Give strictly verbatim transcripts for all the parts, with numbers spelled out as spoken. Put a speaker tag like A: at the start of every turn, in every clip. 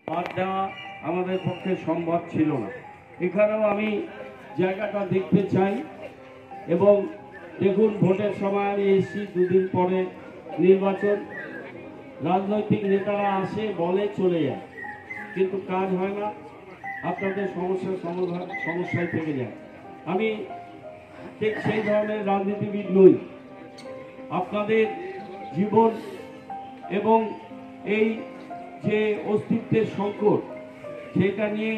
A: বাদ দেওয়া আমাদের পক্ষে সম্ভব ছিল না। এখানেও আমি জায়গাটা দেখতে চাই এবং দেখুন ভোটের সময় আমি এসেছি, দুদিন পরে নির্বাচন, রাজনৈতিক নেতারা আসে বলে চলে যায়, কিন্তু কাজ হয় না, আপনাদের সমস্যার সমাধান সমস্যায় থেকে যায়। আমি ঠিক সেই ধরনের রাজনীতিবিদ নই। আপনাদের জীবন এবং এই যে অস্তিত্বের সংকট, সেটা নিয়ে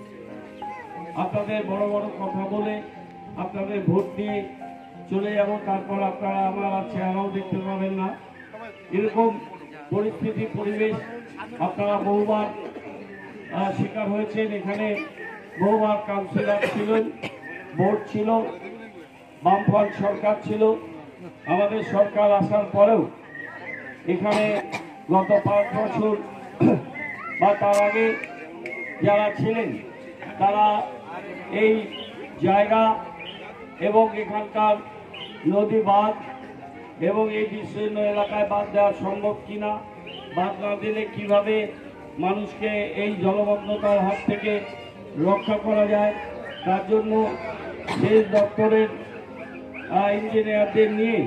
A: আপনাদের বড় বড় কথা বলে আপনাদের ভোট দিয়ে চলে যাব, তারপর আপনারা আমার আর চেহারাও দেখতে পাবেন না। এরকম পরিস্থিতি পরিবেশ আপনারা বহুবার শিকার হয়েছেন। এখানে বহুবার কাউন্সিলর ছিলেন, ভোট ছিল, বামফ্রন্ট সরকার ছিল। আমাদের সরকার আসার পরেও এখানে গত পাঁচ বছর বা তার আগে যারা ছিলেন তারা এই জায়গা এবং এখানকার নদী বাঁধ এবং এই বিস্তীর্ণ এলাকায় বাঁধ দেওয়া সম্ভব কিনা, বাঁধ না দিলে কীভাবে মানুষকে এই জলমগ্নতার হাত থেকে রক্ষা করা যায়, তার জন্য সেচ দপ্তরের ইঞ্জিনিয়ারদের নিয়ে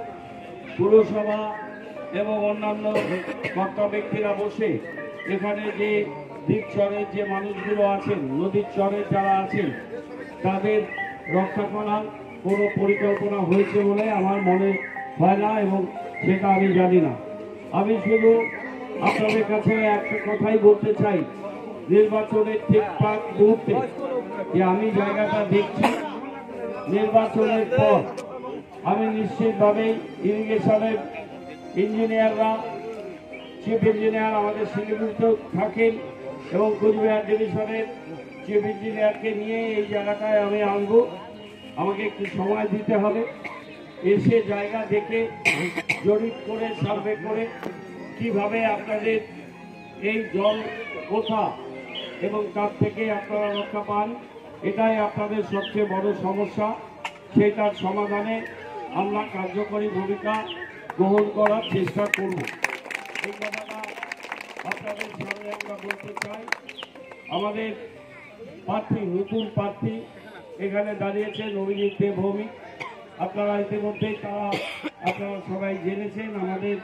A: পুরসভা এবং অন্যান্য কর্তা ব্যক্তিরা বসে এখানে যে দ্বীপ চরের যে মানুষগুলো আছেন, নদীর চরের যারা আছেন, তাদের রক্ষা করার কোনো পরিকল্পনা হয়েছে বলে আমার মনে হয় না এবং সেটা আমি জানি না। আমি শুধু আপনাদের কাছে একটা কথাই বলতে চাই, নির্বাচনের ঠিকঠাক মুহূর্তে যে আমি জায়গাটা দেখছি, নির্বাচনের পর আমি নিশ্চিতভাবে ইরিগেশনের ইঞ্জিনিয়াররা, চিফ ইঞ্জিনিয়ার আমাদের শিলিগুড়িতেও থাকেন এবং কুচবিহার ডিভিশনের চিফ ইঞ্জিনিয়ারকে নিয়ে এই জায়গাটায় আমি আনবো। আমাকে একটু সময় দিতে হবে, এসে জায়গা দেখে জরিপ করে সার্ভে করে কিভাবে আপনাদের এই জল কোথা এবং তার থেকে আপনারা রক্ষা পান, এটাই আপনাদের সবচেয়ে বড় সমস্যা। সেইটার সমাধানে আমরা কার্যকরী ভূমিকা গ্রহণ করার চেষ্টা করব। এই কথাটা আপনাদের সামনে আমরা বলতে চাই। আমাদের প্রার্থী, নতুন প্রার্থী এখানে দাঁড়িয়েছেন অভিজিৎ দে ভৌমিক। আপনারা ইতিমধ্যেই তারা আপনারা সবাই জেনেছেন, আমাদের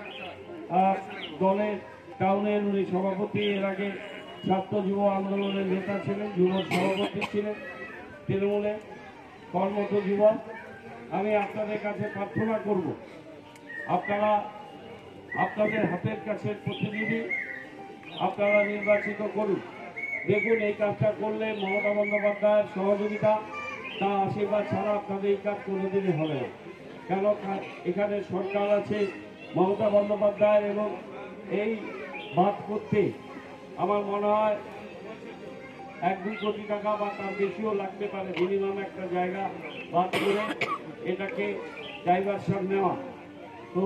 A: দলের টাউনের উনি সভাপতি, এর আগে ছাত্র যুব আন্দোলনের নেতা ছিলেন, যুব সভাপতি ছিলেন তৃণমূলে, কর্মঠ যুবক। আমি আপনাদের কাছে প্রার্থনা করব, আপনারা আপনাদের হাতের কাছে প্রতিনিধি আপনারা নির্বাচিত করুন। দেখুন এই কাজটা করলে মমতা বন্দ্যোপাধ্যায়ের সহযোগিতা, তার আশীর্বাদ ছাড়া আপনাদের এই কাজ কোনোদিনই হবে না। কেন, এখানে সরকার আছে মমতা বন্দ্যোপাধ্যায়ের এবং এই বাদ করতে আমার মনে হয় এক দুই কোটি টাকা বা তার বেশিও লাগতে পারে, মিনিমাম একটা জায়গা বাদ করে এটাকে ডাইভারশন নেওয়া। তো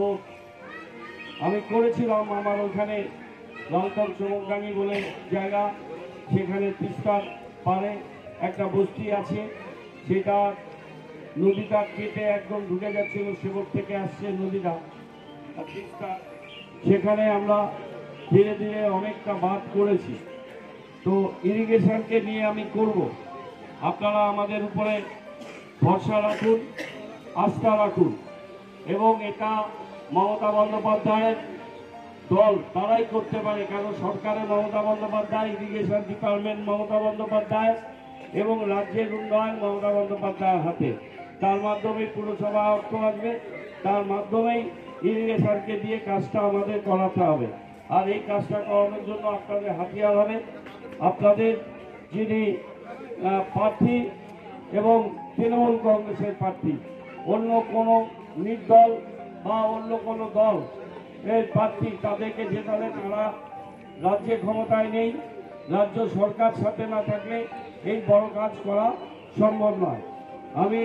A: আমি করেছিলাম, আমার ওখানে লঙ্কন চমকডাঙ্গি বলে জায়গা, সেখানে তিস্তার পারে একটা বস্তি আছে, সেটা নদীটা কেটে একদম ঢুকে যাচ্ছিল, সেবক থেকে আসছে নদীটা তিস্তা, সেখানে আমরা ধীরে ধীরে অনেকটা বাদ করেছি। তো ইরিগেশনকে নিয়ে আমি করব, আপনারা আমাদের উপরে ভরসা রাখুন, আস্থা রাখুন এবং এটা মমতা বন্দ্যোপাধ্যায়ের দল তারাই করতে পারে। কারণ সরকারে মমতা বন্দ্যোপাধ্যায়, ইরিগেশন ডিপার্টমেন্ট মমতা বন্দ্যোপাধ্যায় এবং রাজ্যের উন্নয়ন মমতা বন্দ্যোপাধ্যায়ের হাতে। তার মাধ্যমে পুরসভা অর্থ আসবে, তার মাধ্যমেই ইরিগেশনকে দিয়ে কাজটা আমাদের করাতে হবে। আর এই কাজটা করানোর জন্য আপনাদের হাতিয়ার হবে আপনাদের যিনি প্রার্থী এবং তৃণমূল কংগ্রেসের প্রার্থী, অন্য কোনো নির্দল বা অন্য কোনো দল এর প্রার্থী, তাদেরকে জেতালে তারা রাজ্যে ক্ষমতায় নেই, রাজ্য সরকার সাথে না থাকলে এই বড় কাজ করা সম্ভব নয়। আমি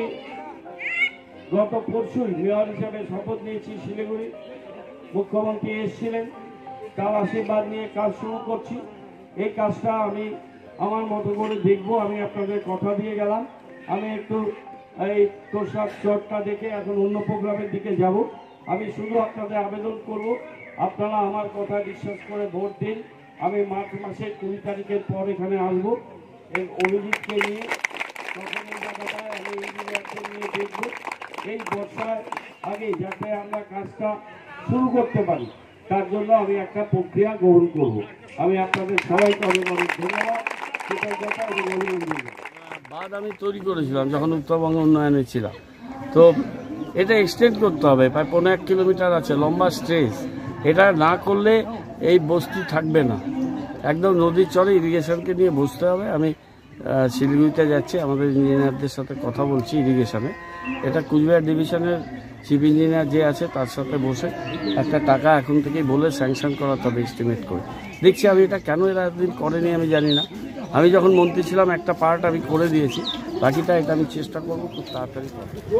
A: গত পরশুই মেয়র হিসেবে শপথ নিয়েছি শিলিগুড়ি, মুখ্যমন্ত্রী এসেছিলেন, তার আশীর্বাদ নিয়ে কাজ শুরু করছি। এই কাজটা আমি আমার মতো করে দেখব, আমি আপনাদের কথা দিয়ে গেলাম। আমি একটু এই তোষাক চটটা দেখে এখন অন্য প্রোগ্রামের দিকে যাব। আমি শুধু আপনাদের আবেদন করব, আপনারা আমার কথা বিশ্বাস করে ভোট দিন আমি মার্চ মাসের কুড়ি তারিখের পর এখানে আসবো, এই অভিজিৎকে নিয়ে তখন এই জায়গাটা আমি ইঞ্জিনিয়ারকে নিয়ে দেখবো এই বর্ষার আগে যাতে আমরা কাজটা শুরু করতে পারি, তার জন্য আমি একটা প্রক্রিয়া গ্রহণ করব। আমি আপনাদের সবাইকে অনেক অনেক ধন্যবাদ, কৃতজ্ঞতা এবং অভিনন্দন। বাঁধ আমি তৈরি করেছিলাম যখন উত্তরবঙ্গ উন্নয়নে ছিলাম, তো এটা এক্সটেন্ড করতে হবে, প্রায় পনেরো এক কিলোমিটার আছে, লম্বা স্ট্রেচ। এটা না করলে এই বস্তি থাকবে না, একদম নদীর চরে ইরিগেশনকে নিয়ে বসতে হবে। আমি শিলিগুড়িতে যাচ্ছি, আমাদের ইঞ্জিনিয়ারদের সাথে কথা বলছি ইরিগেশনে। এটা কুচবিহার ডিভিশনের চিফ ইঞ্জিনিয়ার যে আছে তার সাথে বসে একটা টাকা এখন থেকেই বলে স্যাংশন করাতে হবে এস্টিমেট করে। দেখছি আমি এটা কেন এরা এতদিন করেনি আমি জানি না। আমি যখন মন্ত্রী ছিলাম একটা পার্ট আমি করে দিয়েছি, বাকিটা এটা আমি চেষ্টা করবো খুব তাড়াতাড়ি।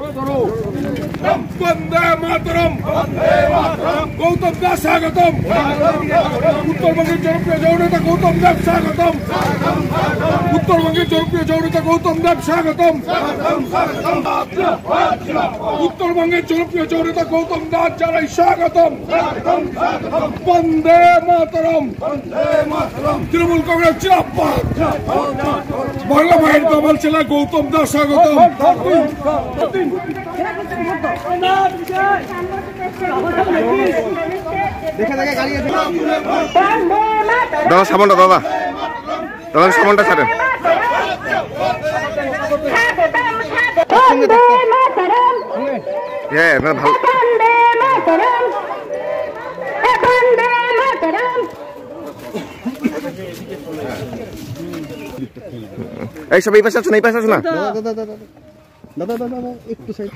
B: গৌতম দাস স্বাগতম, উত্তরবঙ্গের জনপ্রিয় জননেতা গৌতম দেব স্বাগতম, উত্তরবঙ্গের জনপ্রিয় জননেতা গৌতম দেব স্বাগতম, উত্তরবঙ্গের জনপ্রিয় জননেতা গৌতম দাস জানাই স্বাগতম। বন্দে মাতরম, তৃণমূল কংগ্রেস জিন্দাবাদ, বাংলা ভাইয়ের কমাল ছেলে গৌতম দাস স্বাগতম।
C: দাদা সামনটা দাদা দাদা সামনটা ছাড়েন। হ্যাঁ ভালো। এই সব এই পাশে আছো না, এই পাশে আছো না দাদা দাদা দাদা দাদা দাদা একটু সাইড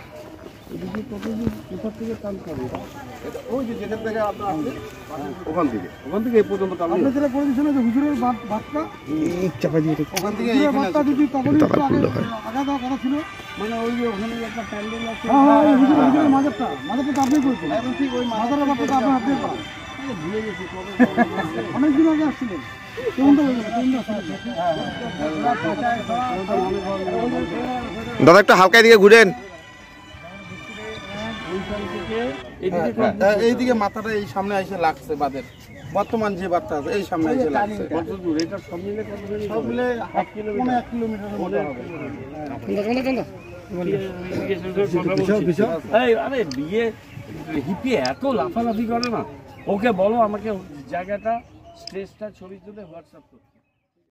C: ওই যে যেখান থেকে আপনার আসলে ওখান থেকে ওখান থেকে এই পর্যন্ত আপনি যেটা করে দিয়েছেন যে হুজুরের বাতটা চাপা দিয়ে ওখান থেকে এই বাতটা যদি তখন একটু আগে আগা দেওয়া কথা ছিল, মানে ওই যে ওখানে একটা প্যান্ডেল আছে, হ্যাঁ হ্যাঁ ওই হুজুর হুজুরের মাজারটা মাজারটা তো আপনি করেছেন, এখন ঠিক ওই মাজারের বাতটা আপনি আপনি পান ভুলে গেছি কবে অনেক দিন আগে আসছিলেন। দাদা একটু হালকা দিকে ঘুরেন, এইদিকে মাথাটা এই সামনে এসে লাগছে বাদের বর্তমান যে বাদটা আছে এই সামনে এসে লাগছে। সব মিলে এক কিলোমিটার।
A: এত লাফালাফি করে না, ওকে বলো আমাকে জায়গাটা স্টেজটা ছবি তুলে হোয়াটসঅ্যাপ করতে।